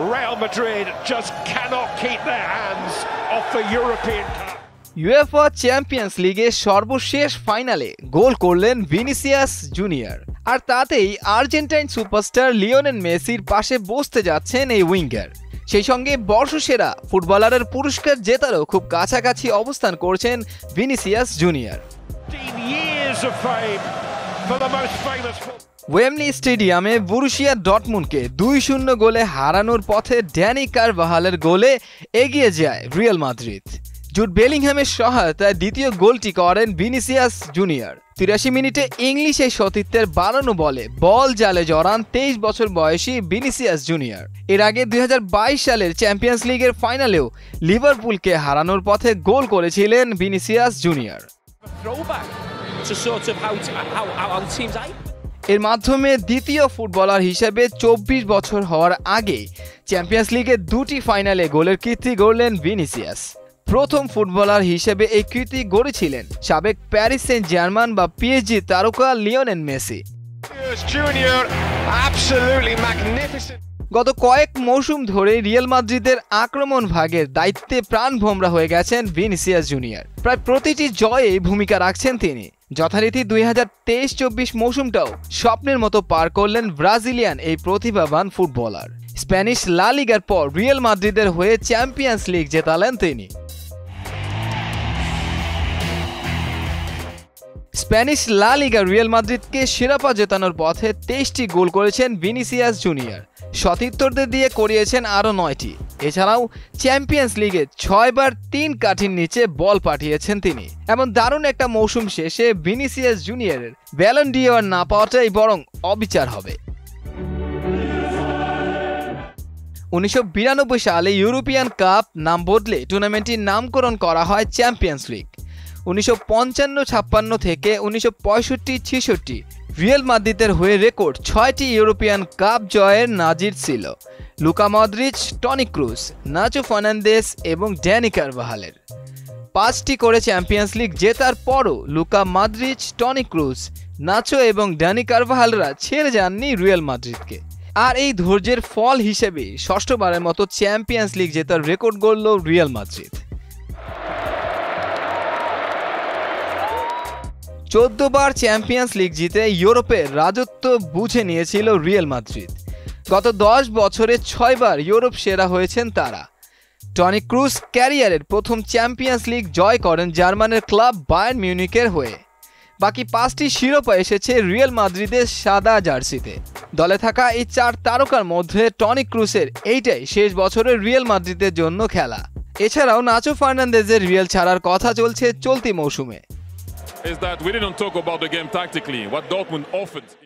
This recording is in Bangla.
Real Madrid just cannot keep their hands off the European Cup. UEFA champions লিগের সর্বশেষ ফাইনালে গোল করলেন ভিনিসিয়াস জুনিয়র, আর তাতেই আর্জেন্টাইন সুপারস্টার লিওনেল মেসির পাশে বসতে যাচ্ছেন এই উইঙ্গার। সেই সঙ্গে বর্ষসেরা ফুটবলারের পুরস্কার জেতারও খুব কাছাকাছি অবস্থান করছেন ভিনিসিয়াস জুনিয়র। ওয়েমলি স্টেডিয়ামে বরুসিয়া ডর্টমুন্ডকে 2-0 গোলে হারানোর পথে ড্যানি কারভাহালের গোলে এগিয়ে যায় রিয়াল মাদ্রিদ। জুড বেলিংহ্যামের সহায়তায় দ্বিতীয় গোলটি করেন ভিনিসিয়াস জুনিয়র। 83 মিনিটে ইংলিশে সতীর্থের 52 বলে বল জালে জড়ান 23 বছর বয়সী ভিনিসিয়াস জুনিয়র। এর আগে 2022 সালের চ্যাম্পিয়ন্স লিগের ফাইনালেও লিভারপুলকে হারানোর পথে গোল করেছিলেন ভিনিসিয়াস জুনিয়র। এর মাধ্যমে দ্বিতীয় ফুটবলার হিসেবে 24 বছর হওয়ার আগে চ্যাম্পিয়ন্স লিগের 2টি ফাইনালে গোলের কীর্তি গড়লেন ভিনিসিয়াস। প্রথম ফুটবলার হিসেবে এই কীর্তি গড়েছিলেন সাবেক প্যারিস সেন্ট জার্মান বা পিএসজি তারকা লিওনেল মেসি। গত কয়েক মৌসুম ধরে রিয়াল মাদ্রিদের আক্রমণ ভাগের দায়িত্বে প্রাণভোমরা হয়ে গেছেন ভিনিসিয়াস জুনিয়র। প্রায় প্রতিটি জয়ে ভূমিকা রাখছেন তিনি। যথারীতি 2023-24 মৌসুমটাও স্বপ্নের মতো পার করলেন ব্রাজিলিয়ান এই প্রতিভাবান ফুটবলার। স্প্যানিশ লা লিগার পর রিয়াল মাদ্রিদের হয়ে চ্যাম্পিয়ন্স লিগ জেতালেন তিনি। স্প্যানিশ লা লিগা রিয়াল মাদ্রিদকে শিরোপা জেতানোর পথে 23টি গোল করেছেন ভিনিসিয়াস জুনিয়র। সতীর্থদের দিয়ে করিয়েছেন আরও 9টি। এছাড়াও চ্যাম্পিয়ন্স লিগে 6 বার 3 কাঠির নিচে বল পাঠিয়েছেন তিনি। এমন দারুণ একটা মৌসুম শেষে ভিনিসিয়াস জুনিয়রের ব্যালন ডি'অর না পাওয়াটাই বরং অবিচার হবে। 1992 সালে ইউরোপিয়ান কাপ নাম বদলে টুর্নামেন্টটির নামকরণ করা হয় চ্যাম্পিয়ন্স লিগ। 1955-56 থেকে 1965-66 রিয়াল মাদ্রিদের হয়ে রেকর্ড 6টি ইউরোপিয়ান কাপ জয়ের নাজির ছিল Luka Modric, Toni Kroos, Nacho Fernandes এবং ড্যানি কারভাহালের। 5টি করে চ্যাম্পিয়ন্স লিগ জেতার পরও Luka Modric, Toni Kroos, Nacho এবং ড্যানি কারভাহালরা ছেড়ে যাননি রিয়াল মাদ্রিদকে। আর এই ধৈর্যের ফল হিসেবে ষষ্ঠবারের মতো চ্যাম্পিয়ন্স লিগ জেতার রেকর্ড গড়ল রিয়াল মাদ্রিদ। 14 বার চ্যাম্পিয়ন্স লিগ জিতে ইউরোপের রাজত্ব বুঝে নিয়েছিল রিয়াল মাদ্রিদ। গত 10 বছরে 6 বার ইউরোপ সেরা হয়েছেন তারা। টনি ক্রুস ক্যারিয়ারের প্রথম চ্যাম্পিয়ন্স লিগ জয় করেন জার্মানের ক্লাব বায়ার্ন মিউনিখের হয়ে। বাকি 5টি শিরোপা এসেছে রিয়াল মাদ্রিদের সাদা জার্সিতে। দলে থাকা এই 4 তারকার মধ্যে টনি ক্রুসের এইটাই শেষ বছরের রিয়াল মাদ্রিদের জন্য খেলা। এছাড়াও নাচো ফার্নান্দেজের রিয়াল ছাড়ার কথা চলছে চলতি মৌসুমে। Is that we didn't talk about the game tactically, what Dortmund offered.